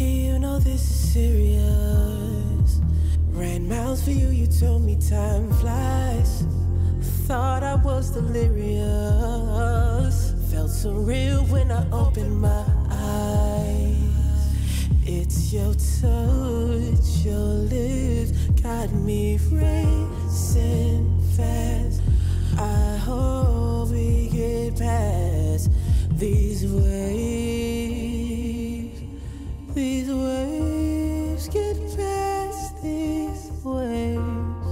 You know this is serious. Ran miles for you, you told me time flies. Thought I was delirious. Felt so real when I opened my eyes. It's your touch, your lips got me racing fast. I hope we get past these waves. These waves, get past these waves.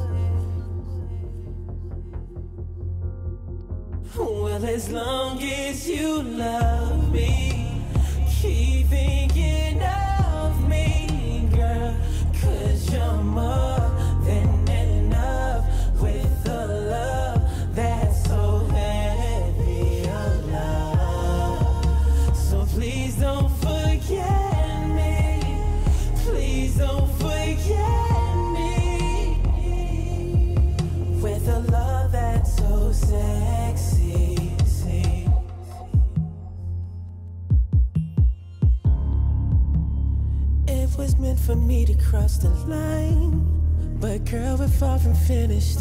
Well, as long as you love me, keep thinking of me, girl, 'cause you're more than enough with the love that's so heavy of love. So please don't forget me, please don't forget me, with a love that's so sexy. See? It was meant for me to cross the line, but girl, we're far from finished.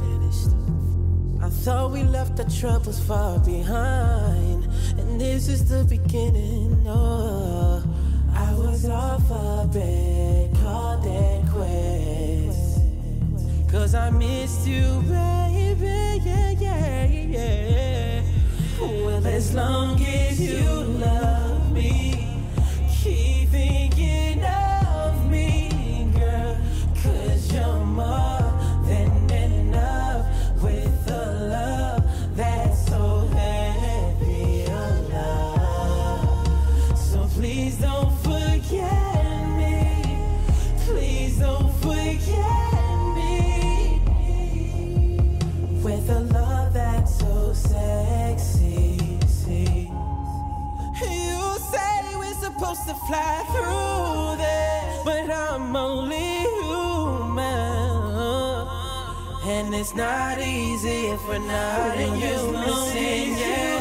I thought we left our troubles far behind, and this is the beginning. Oh, I was off a bed, called it quits, 'cause I missed you, baby, yeah. Well, as long as you love me, keep thinking of me, girl, 'cause you're more than enough with the love that's so heavy of love. So please don't forget me, please don't forget me, with a love that's so sexy. See? You say we're supposed to fly through this, but I'm only human, and it's not easy if we're not in unison. Yeah.